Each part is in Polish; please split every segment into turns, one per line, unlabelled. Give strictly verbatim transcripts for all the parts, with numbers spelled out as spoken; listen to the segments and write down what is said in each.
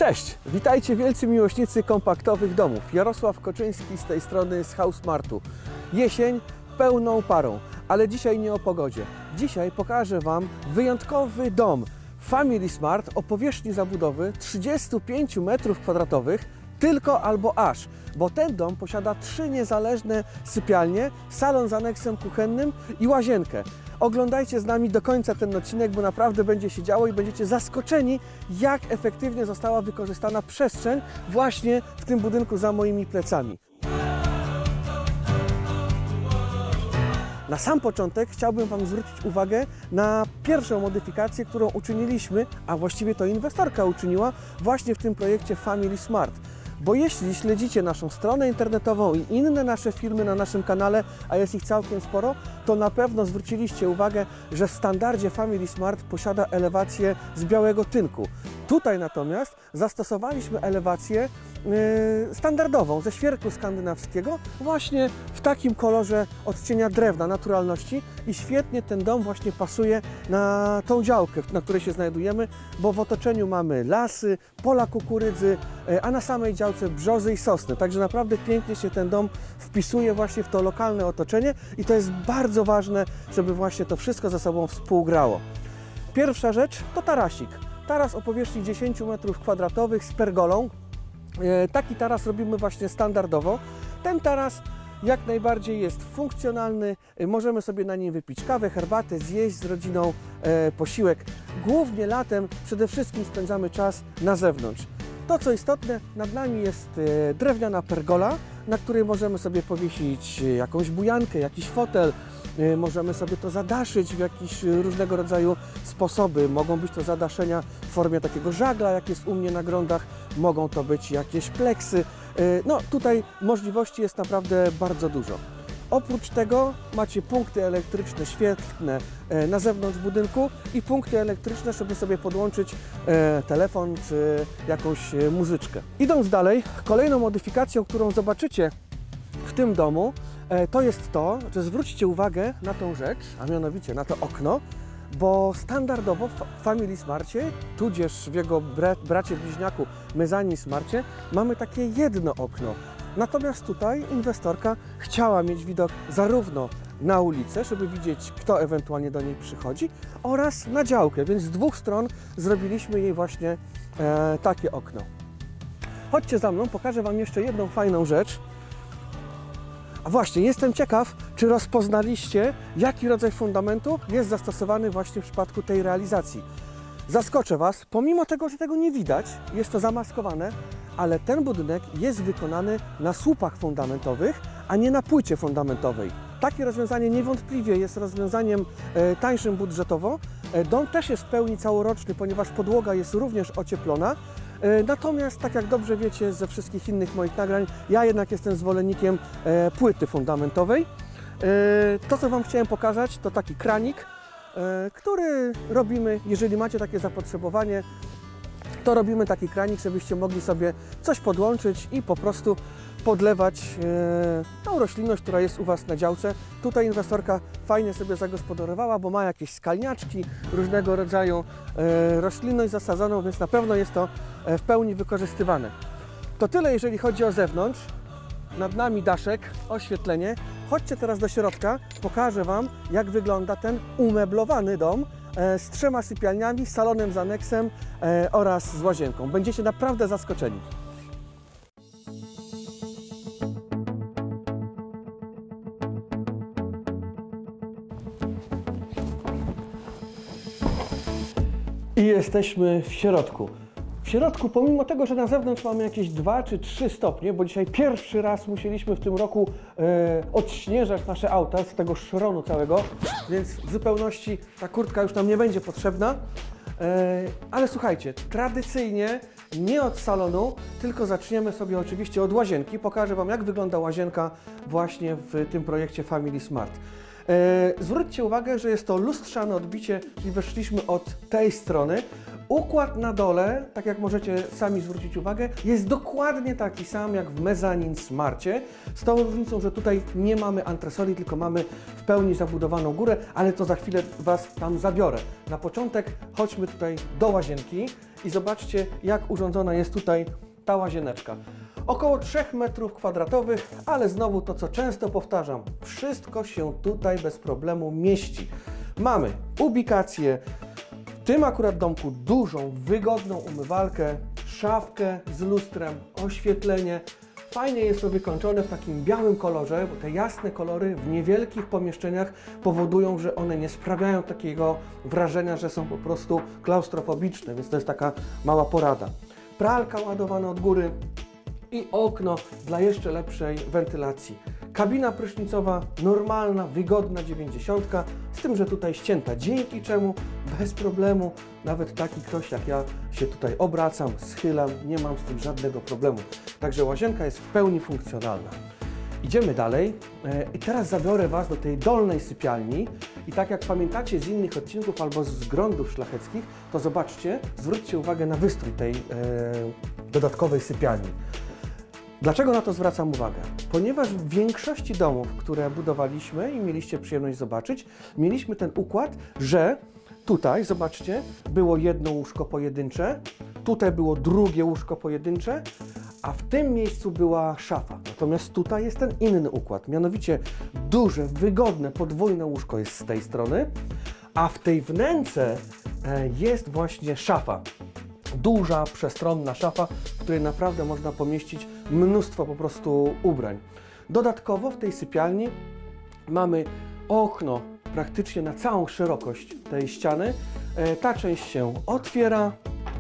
Cześć! Witajcie wielcy miłośnicy kompaktowych domów. Jarosław Koczyński z tej strony z Housemartu. Jesień pełną parą, ale dzisiaj nie o pogodzie. Dzisiaj pokażę Wam wyjątkowy dom Family Smart o powierzchni zabudowy trzydziestu pięciu metrów kwadratowych, tylko albo aż, bo ten dom posiada trzy niezależne sypialnie, salon z aneksem kuchennym i łazienkę. Oglądajcie z nami do końca ten odcinek, bo naprawdę będzie się działo i będziecie zaskoczeni, jak efektywnie została wykorzystana przestrzeń właśnie w tym budynku za moimi plecami. Na sam początek chciałbym Wam zwrócić uwagę na pierwszą modyfikację, którą uczyniliśmy, a właściwie to inwestorka uczyniła właśnie w tym projekcie Family Smart. Bo jeśli śledzicie naszą stronę internetową i inne nasze filmy na naszym kanale, a jest ich całkiem sporo, to na pewno zwróciliście uwagę, że w standardzie Family Smart posiada elewację z białego tynku. Tutaj natomiast zastosowaliśmy elewację yy, standardową, ze świerku skandynawskiego, właśnie w takim kolorze odcienia drewna, naturalności, i świetnie ten dom właśnie pasuje na tą działkę, na której się znajdujemy, bo w otoczeniu mamy lasy, pola kukurydzy, yy, a na samej działce brzozy i sosny. Także naprawdę pięknie się ten dom wpisuje właśnie w to lokalne otoczenie i to jest bardzo ważne, żeby właśnie to wszystko ze sobą współgrało. Pierwsza rzecz to tarasik. Taras o powierzchni dziesięciu metrów kwadratowych z pergolą. E, taki taras robimy właśnie standardowo. Ten taras jak najbardziej jest funkcjonalny. E, możemy sobie na nim wypić kawę, herbatę, zjeść z rodziną e, posiłek. Głównie latem przede wszystkim spędzamy czas na zewnątrz. To, co istotne, nad nami jest e, drewniana pergola, na której możemy sobie powiesić jakąś bujankę, jakiś fotel. Możemy sobie to zadaszyć w jakieś różnego rodzaju sposoby. Mogą być to zadaszenia w formie takiego żagla, jak jest u mnie na grondach. Mogą to być jakieś pleksy. No tutaj możliwości jest naprawdę bardzo dużo. Oprócz tego macie punkty elektryczne świetlne na zewnątrz budynku i punkty elektryczne, żeby sobie podłączyć telefon czy jakąś muzyczkę. Idąc dalej, kolejną modyfikacją, którą zobaczycie w tym domu, to jest to, że zwróćcie uwagę na tą rzecz, a mianowicie na to okno, bo standardowo w Family Smarcie, tudzież w jego bracie bliźniaku Mezzanine Smarcie, mamy takie jedno okno. Natomiast tutaj inwestorka chciała mieć widok zarówno na ulicę, żeby widzieć, kto ewentualnie do niej przychodzi, oraz na działkę, więc z dwóch stron zrobiliśmy jej właśnie e, takie okno. Chodźcie za mną, pokażę Wam jeszcze jedną fajną rzecz. A właśnie, jestem ciekaw, czy rozpoznaliście, jaki rodzaj fundamentu jest zastosowany właśnie w przypadku tej realizacji. Zaskoczę Was, pomimo tego, że tego nie widać, jest to zamaskowane, ale ten budynek jest wykonany na słupach fundamentowych, a nie na płycie fundamentowej. Takie rozwiązanie niewątpliwie jest rozwiązaniem e, tańszym budżetowo. E, dom też jest w pełni całoroczny, ponieważ podłoga jest również ocieplona. Natomiast, tak jak dobrze wiecie ze wszystkich innych moich nagrań, ja jednak jestem zwolennikiem e, płyty fundamentowej. E, to, co Wam chciałem pokazać, to taki kranik, e, który robimy, jeżeli macie takie zapotrzebowanie, to robimy taki kranik, żebyście mogli sobie coś podłączyć i po prostu podlewać e, tą roślinność, która jest u Was na działce. Tutaj inwestorka fajnie sobie zagospodarowała, bo ma jakieś skalniaczki, różnego rodzaju e, roślinność zasadzoną, więc na pewno jest to e, w pełni wykorzystywane. To tyle, jeżeli chodzi o zewnątrz. Nad nami daszek, oświetlenie. Chodźcie teraz do środka, pokażę Wam, jak wygląda ten umeblowany dom e, z trzema sypialniami, salonem z aneksem e, oraz z łazienką. Będziecie naprawdę zaskoczeni. I jesteśmy w środku. W środku, pomimo tego, że na zewnątrz mamy jakieś dwa czy trzy stopnie, bo dzisiaj pierwszy raz musieliśmy w tym roku e, odśnieżać nasze auta z tego szronu całego, więc w zupełności ta kurtka już nam nie będzie potrzebna. E, ale słuchajcie, tradycyjnie nie od salonu, tylko zaczniemy sobie oczywiście od łazienki. Pokażę Wam, jak wygląda łazienka właśnie w tym projekcie Family Smart. E, zwróćcie uwagę, że jest to lustrzane odbicie, czyli weszliśmy od tej strony. Układ na dole, tak jak możecie sami zwrócić uwagę, jest dokładnie taki sam jak w Mezzanine Smarcie, z tą różnicą, że tutaj nie mamy antresolii, tylko mamy w pełni zabudowaną górę, ale to za chwilę Was tam zabiorę. Na początek chodźmy tutaj do łazienki i zobaczcie, jak urządzona jest tutaj ta łazieneczka. Około trzech metrów kwadratowych, ale znowu to, co często powtarzam, wszystko się tutaj bez problemu mieści. Mamy ubikację, w tym akurat domku dużą, wygodną umywalkę, szafkę z lustrem, oświetlenie. Fajnie jest to wykończone w takim białym kolorze, bo te jasne kolory w niewielkich pomieszczeniach powodują, że one nie sprawiają takiego wrażenia, że są po prostu klaustrofobiczne, więc to jest taka mała porada. Pralka ładowana od góry i okno dla jeszcze lepszej wentylacji. Kabina prysznicowa normalna, wygodna dziewięćdziesiątka, z tym, że tutaj ścięta, dzięki czemu bez problemu nawet taki ktoś jak ja się tutaj obracam, schylam, nie mam z tym żadnego problemu. Także łazienka jest w pełni funkcjonalna. Idziemy dalej i teraz zabiorę Was do tej dolnej sypialni i tak jak pamiętacie z innych odcinków albo z grądów szlacheckich, to zobaczcie, zwróćcie uwagę na wystrój tej e, dodatkowej sypialni. Dlaczego na to zwracam uwagę? Ponieważ w większości domów, które budowaliśmy i mieliście przyjemność zobaczyć, mieliśmy ten układ, że tutaj, zobaczcie, było jedno łóżko pojedyncze, tutaj było drugie łóżko pojedyncze, a w tym miejscu była szafa. Natomiast tutaj jest ten inny układ, mianowicie duże, wygodne, podwójne łóżko jest z tej strony, a w tej wnęce jest właśnie szafa. Duża, przestronna szafa, w której naprawdę można pomieścić mnóstwo po prostu ubrań. Dodatkowo w tej sypialni mamy okno praktycznie na całą szerokość tej ściany. Ta część się otwiera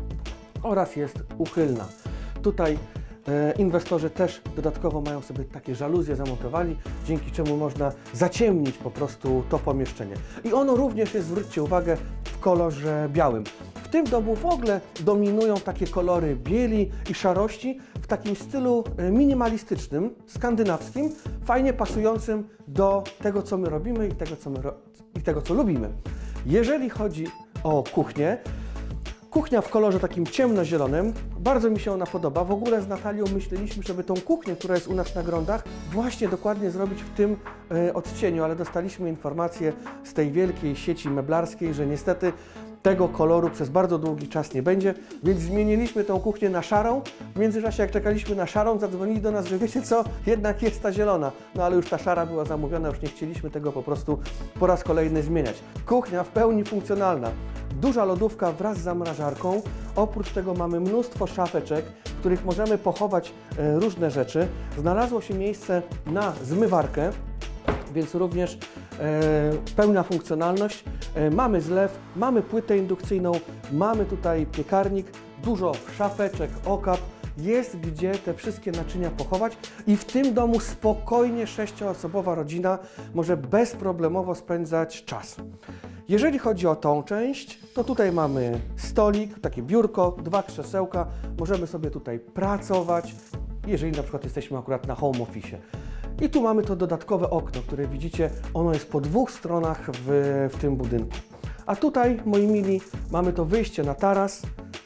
oraz jest uchylna. Tutaj inwestorzy też dodatkowo mają sobie takie żaluzje zamontowali, dzięki czemu można zaciemnić po prostu to pomieszczenie. I ono również jest, zwróćcie uwagę, w kolorze białym. W tym domu w ogóle dominują takie kolory bieli i szarości w takim stylu minimalistycznym, skandynawskim, fajnie pasującym do tego, co my robimy i tego, co, my ro i tego, co lubimy. Jeżeli chodzi o kuchnię, kuchnia w kolorze takim ciemnozielonym, bardzo mi się ona podoba. W ogóle z Natalią myśleliśmy, żeby tą kuchnię, która jest u nas na grądach, właśnie dokładnie zrobić w tym e, odcieniu, ale dostaliśmy informację z tej wielkiej sieci meblarskiej, że niestety tego koloru przez bardzo długi czas nie będzie, więc zmieniliśmy tą kuchnię na szarą. W międzyczasie, jak czekaliśmy na szarą, zadzwonili do nas, że wiecie co, jednak jest ta zielona. No ale już ta szara była zamówiona, już nie chcieliśmy tego po prostu po raz kolejny zmieniać. Kuchnia w pełni funkcjonalna. Duża lodówka wraz z zamrażarką. Oprócz tego mamy mnóstwo szafeczek, w których możemy pochować e, różne rzeczy. Znalazło się miejsce na zmywarkę, więc również e, pełna funkcjonalność. E, mamy zlew, mamy płytę indukcyjną, mamy tutaj piekarnik, dużo szafeczek, okap. Jest gdzie te wszystkie naczynia pochować i w tym domu spokojnie sześcioosobowa rodzina może bezproblemowo spędzać czas. Jeżeli chodzi o tą część, to tutaj mamy stolik, takie biurko, dwa krzesełka, możemy sobie tutaj pracować, jeżeli na przykład jesteśmy akurat na home office. I tu mamy to dodatkowe okno, które widzicie, ono jest po dwóch stronach w, w tym budynku. A tutaj, moi mili, mamy to wyjście na taras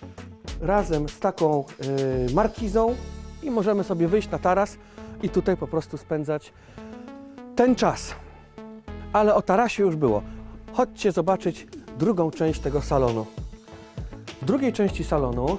razem z taką y, markizą i możemy sobie wyjść na taras i tutaj po prostu spędzać ten czas. Ale o tarasie już było. Chodźcie zobaczyć drugą część tego salonu. W drugiej części salonu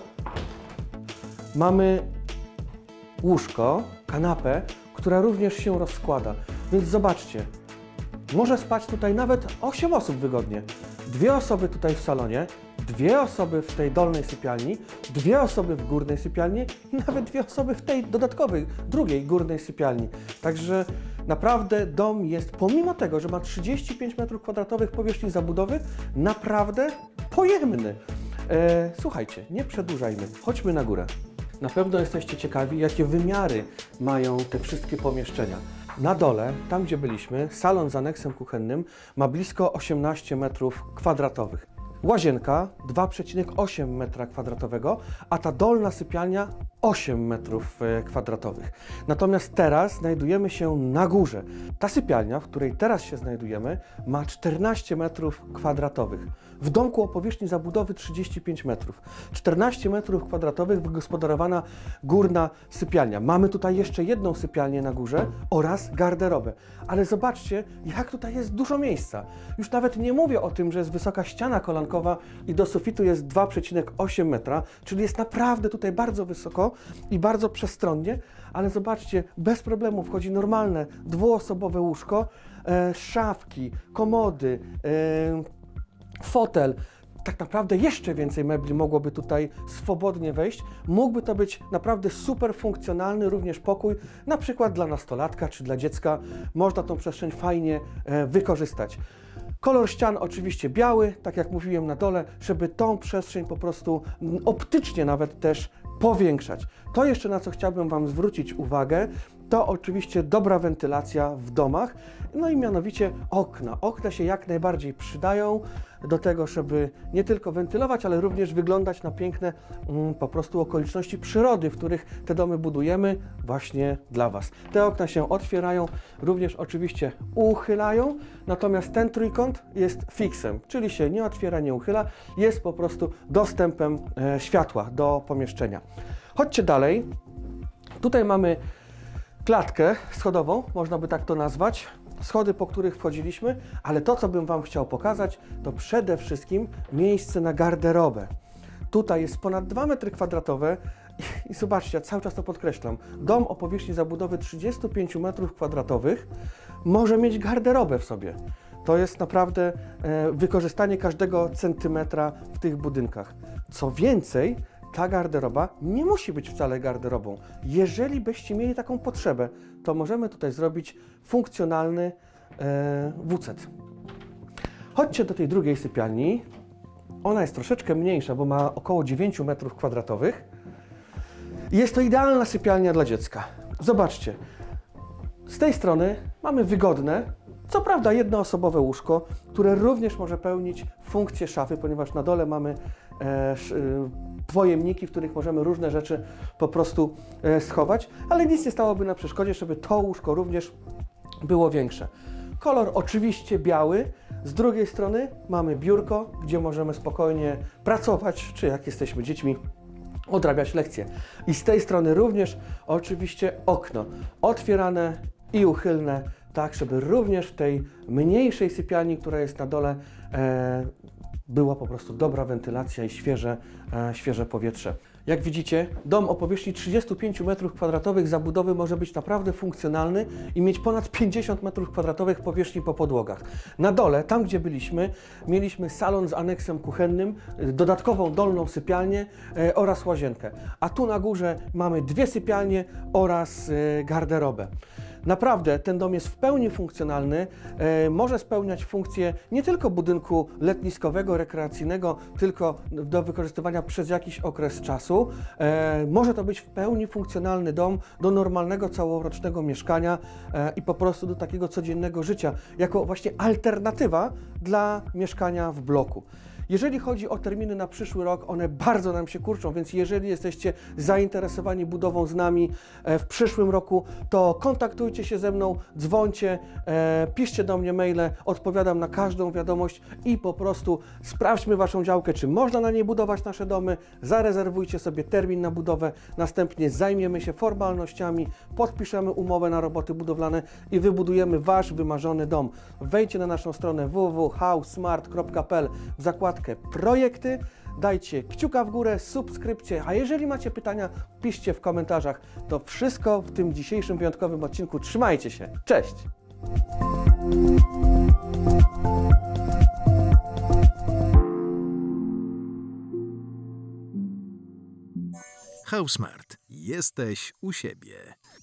mamy łóżko, kanapę, która również się rozkłada. Więc zobaczcie, może spać tutaj nawet osiem osób wygodnie. Dwie osoby tutaj w salonie, dwie osoby w tej dolnej sypialni, dwie osoby w górnej sypialni i nawet dwie osoby w tej dodatkowej, drugiej górnej sypialni. Także naprawdę dom jest, pomimo tego, że ma trzydzieści pięć metrów kwadratowych powierzchni zabudowy, naprawdę pojemny. E, słuchajcie, nie przedłużajmy, chodźmy na górę. Na pewno jesteście ciekawi, jakie wymiary mają te wszystkie pomieszczenia. Na dole, tam gdzie byliśmy, salon z aneksem kuchennym ma blisko osiemnaście metrów kwadratowych. Łazienka dwa przecinek osiem metra kwadratowego, a ta dolna sypialnia osiem metrów kwadratowych. Natomiast teraz znajdujemy się na górze. Ta sypialnia, w której teraz się znajdujemy, ma czternaście metrów kwadratowych. W domku o powierzchni zabudowy trzydzieści pięć metrów. czternaście metrów kwadratowych wygospodarowana górna sypialnia. Mamy tutaj jeszcze jedną sypialnię na górze oraz garderobę. Ale zobaczcie, jak tutaj jest dużo miejsca. Już nawet nie mówię o tym, że jest wysoka ściana kolankowa i do sufitu jest dwa przecinek osiem metra, czyli jest naprawdę tutaj bardzo wysoko i bardzo przestronnie, ale zobaczcie, bez problemu wchodzi normalne dwuosobowe łóżko, e, szafki, komody, e, fotel. Tak naprawdę jeszcze więcej mebli mogłoby tutaj swobodnie wejść. Mógłby to być naprawdę super funkcjonalny również pokój, na przykład dla nastolatka czy dla dziecka. Można tą przestrzeń fajnie e, wykorzystać. Kolor ścian oczywiście biały, tak jak mówiłem na dole, żeby tą przestrzeń po prostu optycznie nawet też powiększać. To jeszcze, na co chciałbym Wam zwrócić uwagę, to oczywiście dobra wentylacja w domach, no i mianowicie okna. Okna się jak najbardziej przydają do tego, żeby nie tylko wentylować, ale również wyglądać na piękne mm, po prostu okoliczności przyrody, w których te domy budujemy właśnie dla Was. Te okna się otwierają, również oczywiście uchylają, natomiast ten trójkąt jest fiksem, czyli się nie otwiera, nie uchyla, jest po prostu dostępem e, światła do pomieszczenia. Chodźcie dalej. Tutaj mamy klatkę schodową, można by tak to nazwać. Schody, po których wchodziliśmy, ale to, co bym Wam chciał pokazać, to przede wszystkim miejsce na garderobę. Tutaj jest ponad dwa metry kwadratowe i, i zobaczcie, ja cały czas to podkreślam, dom o powierzchni zabudowy trzydziestu pięciu metrów kwadratowych może mieć garderobę w sobie. To jest naprawdę e, wykorzystanie każdego centymetra w tych budynkach. Co więcej, ta garderoba nie musi być wcale garderobą. Jeżeli byście mieli taką potrzebę, to możemy tutaj zrobić funkcjonalny e, W C. Chodźcie do tej drugiej sypialni. Ona jest troszeczkę mniejsza, bo ma około dziewięć metrów kwadratowych. Jest to idealna sypialnia dla dziecka. Zobaczcie, z tej strony mamy wygodne, co prawda jednoosobowe łóżko, które również może pełnić funkcję szafy, ponieważ na dole mamy e, sz, e, pojemniki, w których możemy różne rzeczy po prostu e, schować, ale nic nie stałoby na przeszkodzie, żeby to łóżko również było większe. Kolor oczywiście biały, z drugiej strony mamy biurko, gdzie możemy spokojnie pracować, czy jak jesteśmy dziećmi, odrabiać lekcje. I z tej strony również oczywiście okno otwierane i uchylne, tak żeby również w tej mniejszej sypialni, która jest na dole, e, była po prostu dobra wentylacja i świeże, e, świeże powietrze. Jak widzicie, dom o powierzchni trzydziestu pięciu metrów kwadratowych zabudowy może być naprawdę funkcjonalny i mieć ponad pięćdziesiąt metrów kwadratowych powierzchni po podłogach. Na dole, tam gdzie byliśmy, mieliśmy salon z aneksem kuchennym, dodatkową dolną sypialnię e, oraz łazienkę. A tu na górze mamy dwie sypialnie oraz e, garderobę. Naprawdę ten dom jest w pełni funkcjonalny, e, może spełniać funkcję nie tylko budynku letniskowego, rekreacyjnego, tylko do wykorzystywania przez jakiś okres czasu. E, może to być w pełni funkcjonalny dom do normalnego, całorocznego mieszkania e, i po prostu do takiego codziennego życia, jako właśnie alternatywa dla mieszkania w bloku. Jeżeli chodzi o terminy na przyszły rok, one bardzo nam się kurczą, więc jeżeli jesteście zainteresowani budową z nami w przyszłym roku, to kontaktujcie się ze mną, dzwońcie, e, piszcie do mnie maile, odpowiadam na każdą wiadomość i po prostu sprawdźmy Waszą działkę, czy można na niej budować nasze domy, zarezerwujcie sobie termin na budowę, następnie zajmiemy się formalnościami, podpiszemy umowę na roboty budowlane i wybudujemy Wasz wymarzony dom. Wejdźcie na naszą stronę w w w kropka housesmart kropka p l w zakładkę projekty, dajcie kciuka w górę, subskrypcję, a jeżeli macie pytania, piszcie w komentarzach. To wszystko w tym dzisiejszym wyjątkowym odcinku. Trzymajcie się, cześć!
HouseSmart. Jesteś u siebie.